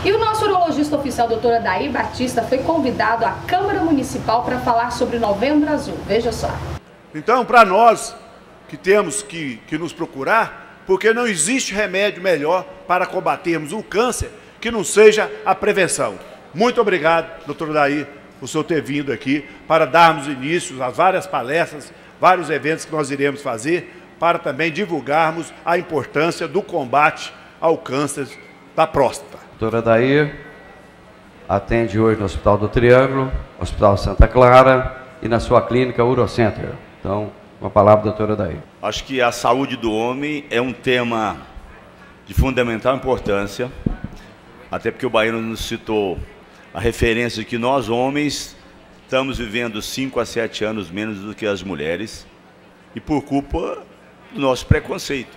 E o nosso urologista oficial, doutor Adair Batista, foi convidado à Câmara Municipal para falar sobre o Novembro Azul. Veja só. Então, para nós que temos que nos procurar, porque não existe remédio melhor para combatermos o câncer que não seja a prevenção. Muito obrigado, doutor Adair, por o senhor ter vindo aqui para darmos início às várias palestras, vários eventos que nós iremos fazer, para também divulgarmos a importância do combate ao câncer da próstata. Doutora Adair atende hoje no Hospital do Triângulo, Hospital Santa Clara e na sua clínica Urocenter. Então, uma palavra, doutora Adair. Acho que a saúde do homem é um tema de fundamental importância, até porque o Baiano nos citou a referência de que nós, homens, estamos vivendo 5 a 7 anos menos do que as mulheres, e por culpa do nosso preconceito.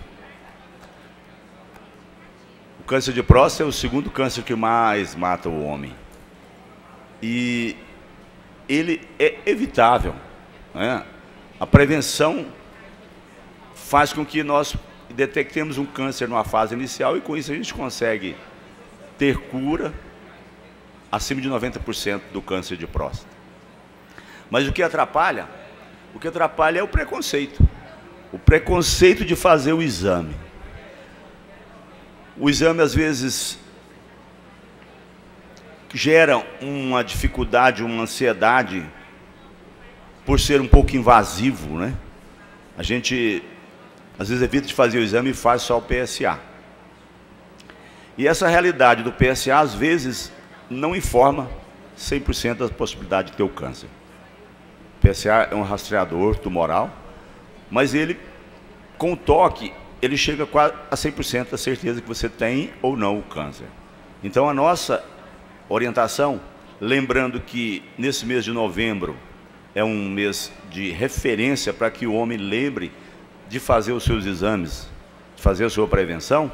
O câncer de próstata é o segundo câncer que mais mata o homem. E ele é evitável, né? A prevenção faz com que nós detectemos um câncer numa fase inicial e com isso a gente consegue ter cura acima de 90% do câncer de próstata. Mas o que atrapalha? O que atrapalha é o preconceito. O preconceito de fazer o exame. O exame, às vezes, gera uma dificuldade, uma ansiedade, por ser um pouco invasivo, né? A gente, às vezes, evita de fazer o exame e faz só o PSA. E essa realidade do PSA, às vezes, não informa 100% da possibilidade de ter o câncer. O PSA é um rastreador tumoral, mas ele, com o toque, ele chega quase a 100% da certeza que você tem ou não o câncer. Então, a nossa orientação, lembrando que nesse mês de novembro é um mês de referência para que o homem lembre de fazer os seus exames, de fazer a sua prevenção,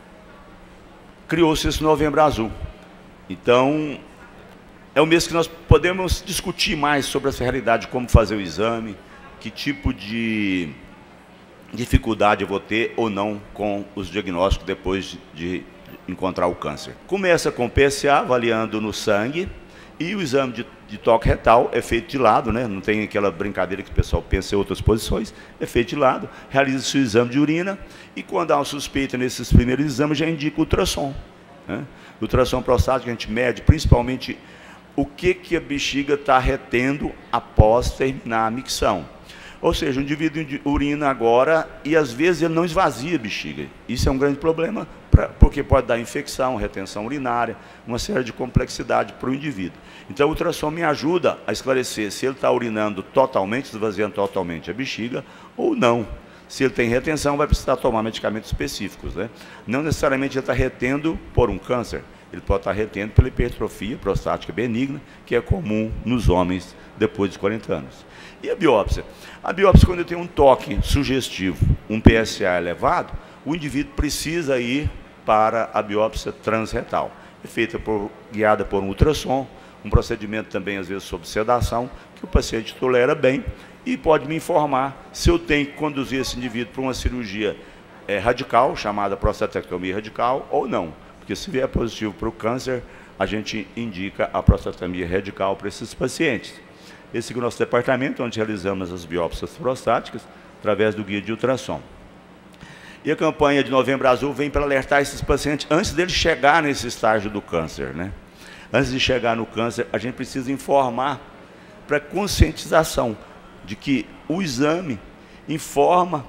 criou-se esse Novembro Azul. Então, é um mês que nós podemos discutir mais sobre essa realidade, como fazer o exame, que tipo de dificuldade eu vou ter ou não com os diagnósticos depois de encontrar o câncer. Começa com o PSA, avaliando no sangue, e o exame de toque retal é feito de lado, né? Não tem aquela brincadeira que o pessoal pensa em outras posições, é feito de lado, realiza-se o exame de urina, e quando há uma suspeita nesses primeiros exames, já indica o ultrassom, né? O ultrassom prostático a gente mede principalmente o que a bexiga está retendo após terminar a micção. Ou seja, o indivíduo urina agora e às vezes ele não esvazia a bexiga. Isso é um grande problema, porque pode dar infecção, retenção urinária, uma série de complexidade para o indivíduo. Então o ultrassom me ajuda a esclarecer se ele está urinando totalmente, esvaziando totalmente a bexiga ou não. Se ele tem retenção, vai precisar tomar medicamentos específicos, né? Não necessariamente ele está retendo por um câncer, ele pode estar retendo pela hipertrofia prostática benigna, que é comum nos homens depois dos 40 anos. E a biópsia? A biópsia, quando eu tenho um toque sugestivo, um PSA elevado, o indivíduo precisa ir para a biópsia transretal. É feita guiada por um ultrassom, um procedimento também, às vezes, sob sedação, que o paciente tolera bem e pode me informar se eu tenho que conduzir esse indivíduo para uma cirurgia radical, chamada prostatectomia radical, ou não. Porque se vier positivo para o câncer, a gente indica a prostatectomia radical para esses pacientes. Esse é o nosso departamento, onde realizamos as biópsias prostáticas, através do guia de ultrassom. E a campanha de Novembro Azul vem para alertar esses pacientes antes deles chegar nesse estágio do câncer, né? Antes de chegar no câncer, a gente precisa informar para conscientização de que o exame informa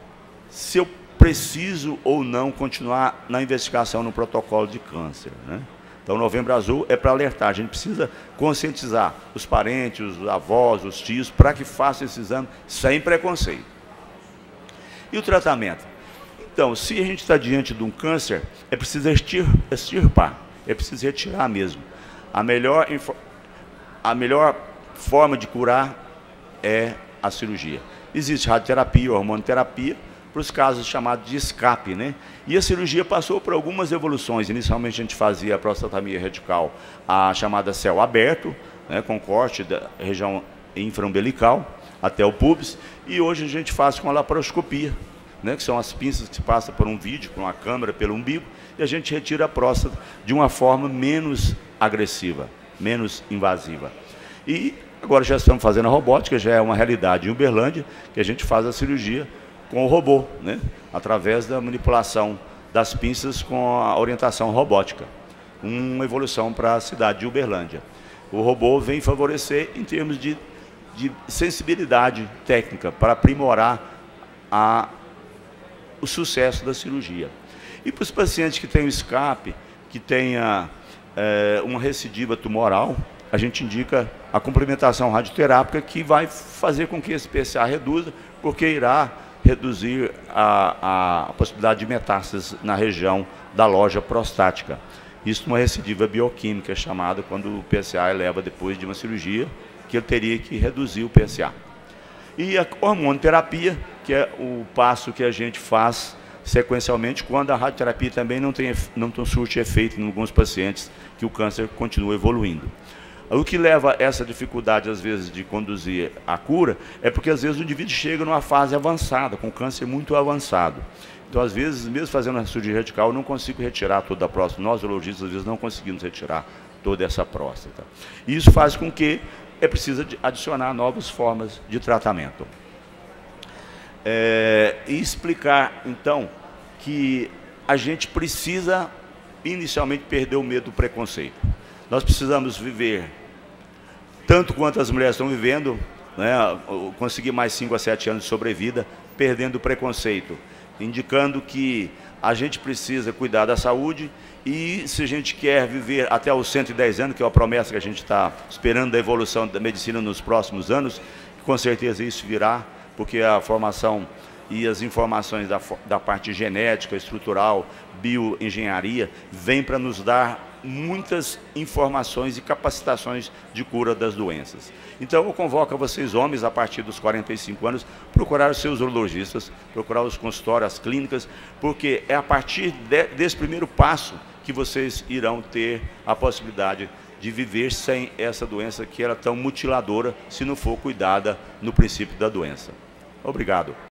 se eu preciso ou não continuar na investigação no protocolo de câncer, né? Então, o Novembro Azul é para alertar. A gente precisa conscientizar os parentes, os avós, os tios, para que façam esse exame sem preconceito. E o tratamento? Então, se a gente está diante de um câncer, é preciso extirpar, é preciso retirar mesmo. A melhor forma de curar é a cirurgia. Existe radioterapia, hormonoterapia, para os casos chamados de escape, né? E a cirurgia passou por algumas evoluções. Inicialmente a gente fazia a prostatomia radical, a chamada céu aberto, né, com corte da região infraumbilical até o púbis, e hoje a gente faz com a laparoscopia, né, que são as pinças que se passam por um vídeo, por uma câmera, pelo umbigo, e a gente retira a próstata de uma forma menos agressiva, menos invasiva. E agora já estamos fazendo a robótica, já é uma realidade em Uberlândia, que a gente faz a cirurgia com o robô, né, através da manipulação das pinças com a orientação robótica. Uma evolução para a cidade de Uberlândia. O robô vem favorecer em termos de sensibilidade técnica para aprimorar o sucesso da cirurgia. E para os pacientes que têm o escape, que tenha uma recidiva tumoral, a gente indica a complementação radioterápica, que vai fazer com que esse PSA reduza, porque irá reduzir a possibilidade de metástases na região da loja prostática. Isso numa recidiva bioquímica chamada, quando o PSA eleva depois de uma cirurgia, que ele teria que reduzir o PSA. E a hormonoterapia, que é o passo que a gente faz sequencialmente, quando a radioterapia também não surte efeito em alguns pacientes, que o câncer continua evoluindo. O que leva a essa dificuldade, às vezes, de conduzir a cura, é porque, às vezes, o indivíduo chega numa fase avançada, com câncer muito avançado. Então, às vezes, mesmo fazendo uma cirurgia radical, eu não consigo retirar toda a próstata. Nós, urologistas, às vezes, não conseguimos retirar toda essa próstata. E isso faz com que é preciso adicionar novas formas de tratamento. E explicar, então, que a gente precisa, inicialmente, perder o medo do preconceito. Nós precisamos viver, tanto quanto as mulheres estão vivendo, né, conseguir mais 5 a 7 anos de sobrevida, perdendo o preconceito, indicando que a gente precisa cuidar da saúde e, se a gente quer viver até os 110 anos, que é a promessa que a gente está esperando da evolução da medicina nos próximos anos, com certeza isso virá, porque a formação e as informações da parte genética, estrutural, bioengenharia, vem para nos dar muitas informações e capacitações de cura das doenças. Então, eu convoco a vocês, homens, a partir dos 45 anos, procurar os seus urologistas, procurar os consultórios, as clínicas, porque é a partir desse primeiro passo que vocês irão ter a possibilidade de viver sem essa doença que era tão mutiladora, se não for cuidada no princípio da doença. Obrigado.